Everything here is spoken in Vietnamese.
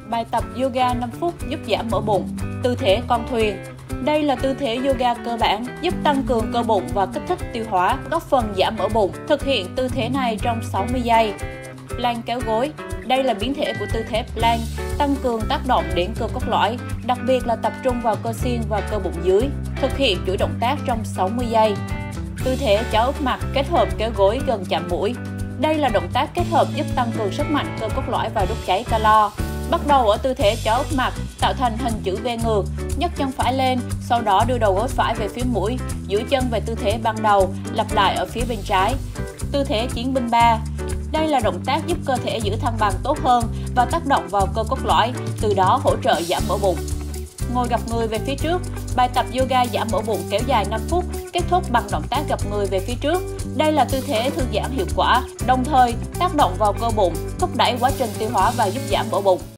Bài tập yoga 5 phút giúp giảm mỡ bụng. Tư thế con thuyền. Đây là tư thế yoga cơ bản, giúp tăng cường cơ bụng và kích thích tiêu hóa, góp phần giảm mỡ bụng. Thực hiện tư thế này trong 60 giây. Plank kéo gối. Đây là biến thể của tư thế plank, tăng cường tác động đến cơ cốt lõi, đặc biệt là tập trung vào cơ xiên và cơ bụng dưới. Thực hiện chuỗi động tác trong 60 giây. Tư thế chó úp mặt kết hợp kéo gối gần chạm mũi. Đây là động tác kết hợp giúp tăng cường sức mạnh cơ cốt lõi và đốt cháy calo. Bắt đầu ở tư thế chó úp mặt, tạo thành hình chữ V ngược, nhấc chân phải lên, sau đó đưa đầu gối phải về phía mũi, duỗi chân về tư thế ban đầu, lặp lại ở phía bên trái. Tư thế chiến binh 3. Đây là động tác giúp cơ thể giữ thăng bằng tốt hơn và tác động vào cơ cốt lõi, từ đó hỗ trợ giảm mỡ bụng. Ngồi gập người về phía trước. Bài tập yoga giảm mỡ bụng kéo dài 5 phút, kết thúc bằng động tác gập người về phía trước. Đây là tư thế thư giãn hiệu quả, đồng thời tác động vào cơ bụng, thúc đẩy quá trình tiêu hóa và giúp giảm mỡ bụng.